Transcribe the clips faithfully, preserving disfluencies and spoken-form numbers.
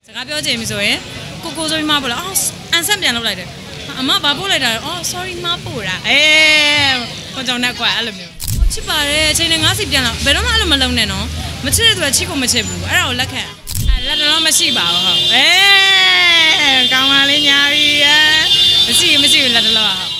စကားပြောချင်ပြီဆိုရင်ကိုကိုဆိုပြီးမပို့လာအော်အန်ဆက်ပြန်လုပ်လိုက်တယ်အမဘာပို့လိုက်တာအော် sorry မပို့တာအေးကိုကြောင့်နဲ့ကွာအဲ့လိုမျိုးချစ်ပါတယ်အချိန်နဲ့ငါးစီပြန်လာဘယ်တော့မှအဲ့လိုမလုံးနဲ့နော်မချစ်တဲ့သူကချစ်ကိုမချစ်ဘူးအဲ့ဒါကိုလက်ခံအဲ့လက်တော့မရှိပါဘူးဟုတ်အေးကောင်းပါလေညာပြီမရှိမရှိဘူးလက်တော့ဟုတ်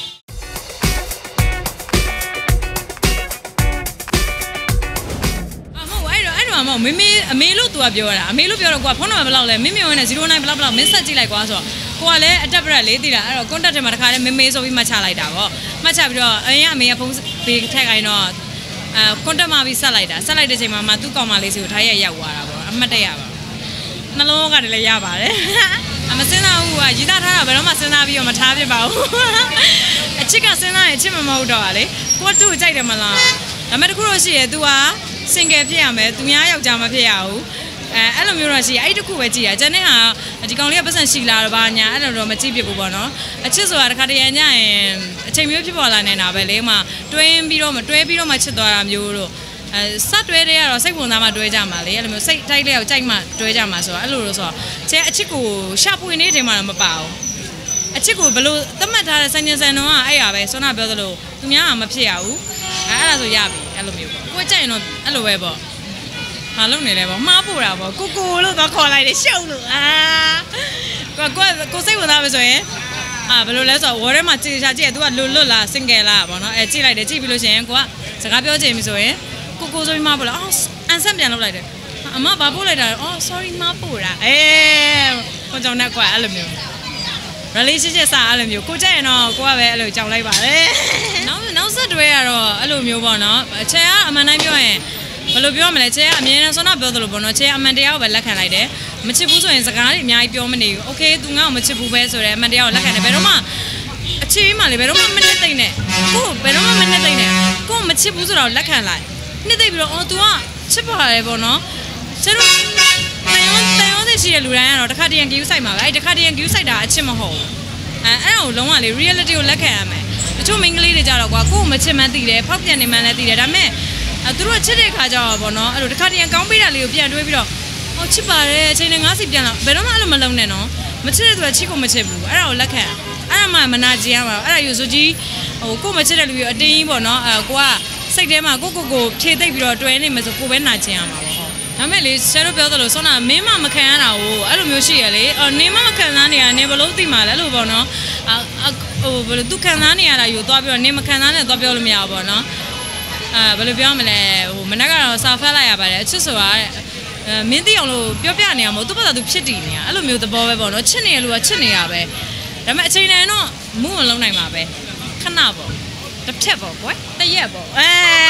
မမေမေအမေလို့သူကပြောတာအမေလို့ပြောတော့ကွာဖုန်းနံပါတ်ဘယ်လောက်လဲမင်းမင်းဝင်နေzero nineဘယ်လောက်ဘယ်လောက်မင်းဆက်ကြည့်လိုက်ကွာဆိုတော့ကိုကလည်းအတက်ပရက်လေးတည်တာအဲ့တော့ contact ထဲမှာတခါလဲမေမေဆိုပြီးမှတ်ချလိုက်တာပေါ့မှတ်ချပြီးတော့အရင်အမေကဖုန်းပေးထည့်ခိုင်းတော့အဲ contact မှာပြီးဆက်လိုက်တာဆက်လိုက်တဲ့ချိန်မှာမှသူ့ကောင်မလေးစီကိုထားရရောက်သွားတာပေါ့အမှတ်တရပါနှလုံးကတည်းလည်းရပါတယ်အမစင်းသားဘူးကရည်သားထားတာဘယ်တော့မှစဉ်းစားပြီးတော့မထားပြပါဘူးအချစ်ကစဉ်းစားရင်အချစ်မမဟုတ်တော့ပါလေကိုကသူ့ကိုကြိုက်တယ်မလားဒါပေမဲ့တခုတော့ရှိရဲ့ तू ကစင်ကယ်ဖြစ်ရမယ်သူများယောက်ျားမဖြစ်ရဘူးအဲအဲ့လိုမျိုးတော့ရှိအဲ့ဒီတစ်ခုပဲကြည့်ရကျန်တဲ့ဟာဒီကောင်လေးကပတ်စံရှိလာတော့ဗာညာအဲ့လိုတော့မကြည့်ဖြစ်ဘူးပေါ့နော်အချစ်ဆိုတာတစ်ခါတည်းညရင်အချိန်မျိုးဖြစ်ပေါ်လာနေတာပဲလေမှတွင်းပြီးတော့မတွဲပြီးတော့မှချစ်သွားတာမျိုးတို့အဲစက်တွဲတဲ့ကတော့စိတ်ဝင်စားမှတွဲကြမှာလေအဲ့လိုမျိုးစိတ်တိုက်လေးကိုကြိုက်မှတွဲကြမှာဆိုတော့အဲ့လိုလို့ဆိုတော့ကျဲအချစ်ကိုရှာပွေနေတယ်မှတော့မပါဘူးအချစ်ကိုဘလို့သတ်မှတ်ထားတဲ့စံညင်စံတော့အဲ့ရပဲဆွမ်းနာပြောသလိုသူများကမဖြစ်ရဘူးအဲအဲ့ဒါဆိုရပြီအဲ့လိုမျိုးပေါ့ကိုကြိုက်ရင်တော့အဲ့လိုပဲပေါ့မလုပ်နေလဲပေါ့မှားပို့တာပေါ့ကိုကိုလို့တော့ခေါ်လိုက်တယ်ရှုပ်လို့အာကိုကိုကိုစိတ်ဝင်စားမယ်ဆိုရင်အာဘယ်လိုလဲဆိုတော့ဝေါ်ထဲမှာကြည့်ချာကြည့် तू ကလွတ်လွတ်လားစင်ကယ်လားပေါ့နော်အဲကြည့်လိုက်တယ်ကြည့်ပြီးလို့ရှိရင်ကိုကစကားပြောချင်ပြီဆိုရင်ကိုကိုဆိုပြီးမပို့လားအော်အန်ဆက်ပြန်လုပ်လိုက်တယ်အမဘာပို့လိုက်တာအော် sorry မပို့တာအေးကိုကြောင့်နဲ့ကွာအဲ့လိုမျိုးrelationship စာအဲ့လိုမျိုးကိုကြက်ရင်တော့ကိုကပဲအဲ့လိုကြောင်လိုက်ပါတယ်နောက်နောက်ဆက်တွဲကတော့အဲ့လိုမျိုးပေါ့နော်အချေကအမှန်တိုင်းပြောရင်ဘယ်လိုပြောမလဲချေကအမြဲတမ်းဆွမ်းနာပြောသလိုပေါ့နော်ချေကအမှန်တရားကိုပဲလက်ခံလိုက်တယ်မချစ်ဘူးဆိုရင်စကားတွေအများကြီးပြောမနေဘူး okay သူငါ့ကိုမချစ်ဘူးပဲဆိုတော့အမှန်တရားကိုလက်ခံတယ်ဘယ်တော့မှအချေမှလေဘယ်တော့မှမနစ်သိမ့်နဲ့ကိုဘယ်တော့မှမနစ်သိမ့်နဲ့ကိုမချစ်ဘူးဆိုတော့လက်ခံလိုက်နှစ်သိမ့်ပြီးတော့အော် तू ကချစ်ပါတယ်ပေါ့နော်ချေတို့တန်ရုံးတန်ရုံးသိရှိတဲ့လူတိုင်းကတော့တစ်ခါတည်း view site မှာပဲအဲ့တစ်ခါတည်း view site တာအချစ်မဟုတ်ဘူးအဲအဲ့ဒါကိုလုံးဝလေ reality ကိုလက်ခံရမယ်တချို့မိန်းကလေးတွေကြတော့ကွာကိုယ်မချစ်မှန်းသိတယ်ဖောက်ပြန်နေမှန်းလည်းသိတယ်ဒါပေမဲ့အဲသူတို့ချစ်တဲ့ခါကျတော့ဗောနော်အဲ့လိုတစ်ခါတည်းကောင်းပေးတာလေးကိုပြန်တွေးပြီးတော့ဟောချစ်ပါတယ်အချိန်နဲ့ငါးစီပြန်လာဘယ်တော့မှအဲ့လိုမလုံးနဲ့နော်မချစ်တဲ့သူကချစ်ကိုမချစ်ဘူးအဲ့ဒါကိုလက်ခံအဲ့ဒါမှမနာကျင်ရမှာအဲ့ဒါယူဆိုကြီးဟိုကိုယ်မချစ်တဲ့လူကြီးအတင်းကြီးဗောနော်အဲကိုကစိတ်ထဲမှာကိုကိုကိုဖြေသိပ်ပြီးတော့တွဲနေမယ်ဆိုကိုပဲနာကျင်ရမှာပေါ့ဒါမဲ့လေဆရာတို့ပြောသလိုဆောနာမင်းမမခံရတာကိုအဲ့လိုမျိုးရှိရလေအော်နင်းမမခံစားနေရနေဘလို့သိမှာလဲအဲ့လိုပေါ့နော်ဟိုဘယ်လိုသူခံစားနေရတာယူသွားပြီးတော့နင်းမခံစားနဲ့သွားပြောလို့မရဘူးပေါ့နော်အာဘယ်လိုပြောမလဲဟိုမနေ့ကတော့စာဖတ်လိုက်ရပါတယ်အချစ်ဆိုတာမင်းသိအောင်လို့ပြောပြနေရမို့သူ့ဘာသာသူဖြစ်တည်နေရအဲ့လိုမျိုးသဘောပဲပေါ့နော်ချစ်နေရလို့ကချစ်နေရပဲဒါမဲ့အချိန်တိုင်းတော့မုန်းမလုံးနိုင်ပါပဲခဏပေါ့တစ်ဖြက်ပေါ့ကွယ်တရက်ပေါ့အဲ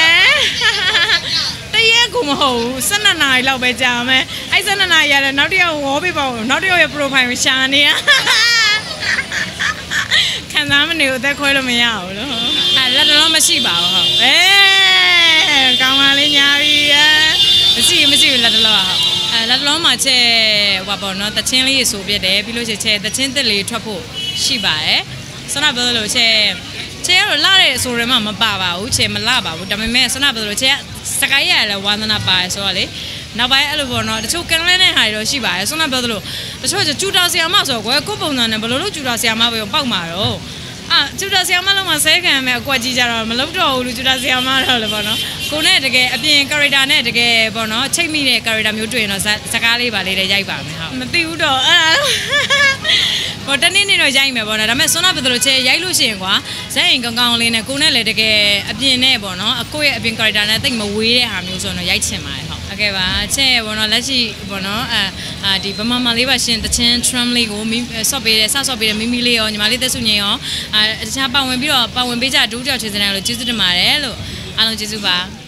တရက်ကိုမဟုတ်ဘူးဆယ်နှစ်နာရီလောက်ပဲကြာမယ်အဲ့ဆယ်နှစ်နာရီရတယ်နောက်တစ်ယောက်ဝေါ်ပေးပါဦးနောက်တစ်ယောက်ရဲ့ profile ကိုရှာနေရခံစားမနေဘူးသက်ခွဲလို့မရဘူးလို့အဲ့လက်တော့မရှိပါဘူးဟုတ်အေးကောင်းပါလေညာပြီမရှိမရှိဘူးလက်တော့ဟုတ်အဲလက်တော့မှာချက်ဟိုပါပေါ့နော်တချင်းလေးဆိုပြတယ်ပြီးလို့ရှိရင်ချက်တချင်းတက်လေးထွက်ဖို့ရှိပါတယ်ဆန္ဒပြောလို့ချက်ချဲကတော့လာတဲ့အဆိုတွေမှမပါပါဘူးချဲမလာပါဘူးဒါပေမဲ့ဆန္ဒပြောလို့ချဲစကိုင်းရလည်းဝါသနာပါတယ်ဆိုတော့လေနောက်ပိုင်းအဲ့လိုပေါ့နော်တချို့ကန်လဲတဲ့ဟာတွေတော့ရှိပါတယ်ဆန္ဒပြောသလိုတချို့ကျူတာဆီယာမဆိုတော့ကွယ်ကိုပုံစံနဲ့ဘယ်လိုလုပ်ကျူတာဆီယာမပဲပေါက်မှာတော့အာကျူတာဆီယာမလုံးမှာဆဲခံမဲ့အကွက်ကြီးကြတော့မလုပ်တော့ဘူးလူကျူတာဆီယာမတော့လေပေါ့နော်ကိုနဲ့တကယ်အပြင် character နဲ့တကယ်ပေါ့နော်ချိတ်မိတဲ့ character မျိုးတွေ့ရင်တော့စကားလေးပါလေးတွေရိုက်ပါမယ်ဟုတ်မသိဘူးတော့အဲ့ဒါဟိုတနေ့နေ့တော့ရိုက်မယ်ပေါ့နော်ဒါပေမဲ့ဆွမ်းနာပြလို့ချဲရိုက်လို့ရှိရင်ကွာဇက်ရင်ကောင်းကောင်းလေးနဲ့ကိုနဲ့လည်းတကယ်အပြင်နဲ့ပေါ့နော်အကိုရဲ့အပြင် character နဲ့တိတ်မဝေးတဲ့ဟာမျိုးဆိုတော့ရိုက်ချင်ပါတယ်ဟုတ်ဟုတ်ကဲ့ပါချဲပေါ့နော်လက်ရှိပေါ့နော်အာဒီဗမာမလေးပါရှင်တချင်း tram လေးကိုဆော့ပေးတယ်စဆော့ပေးတယ်မိမိလေးရောညီမလေးသက်စုငြိမ်ရောအာတခြားပါဝင်ပြီးတော့ပါဝင်ပေးကြဒူးကြောက်ချေစတဲ့လို့ကျေးဇူးတင်ပါတယ်လို့အားလုံးကျေးဇူးပါ